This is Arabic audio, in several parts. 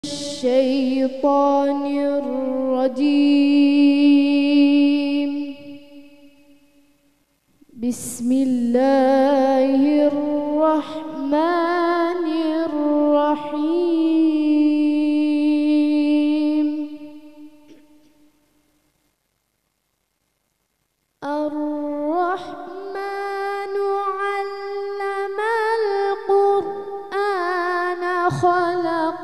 الشيطان الرجيم. بسم الله الرحمن الرحيم. الرحمن علم القرآن خلق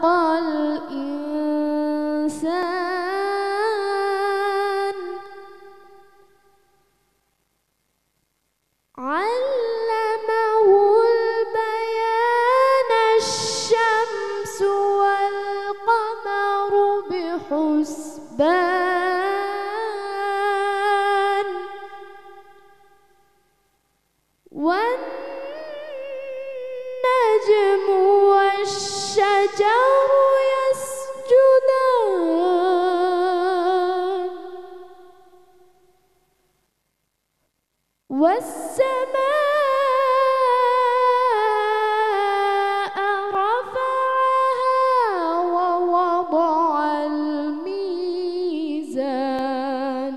الإنسان علمه البيان الشمس والقمر بحسبان والنجم والشجر يسجدان والسماء رفعها ووضع الميزان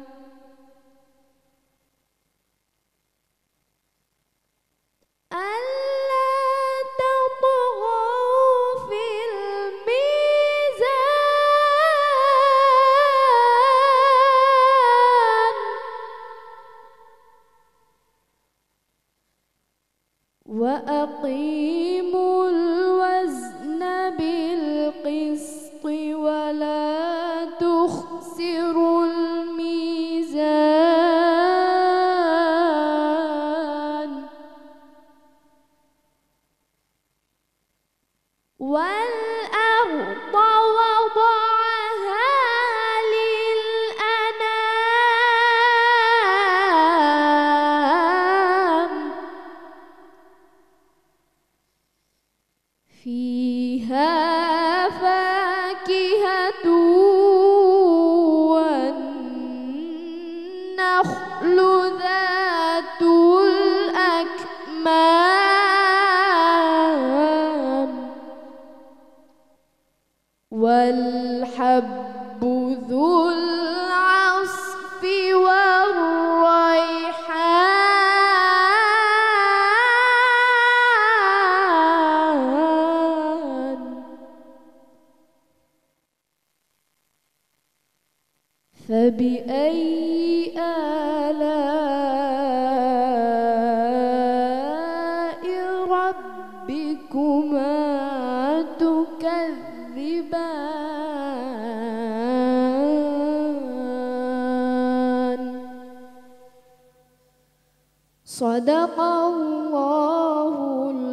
ألا تطغوا في الميزان وأقيموا الوزن بالقسط ولا تخسروا الميزان والأرض وضعها للأنام فيها فاكهة والنخل ذات الأكمام والحب ذو العصف والريحان فبأي آلاء ربكما تكذبان صدق الله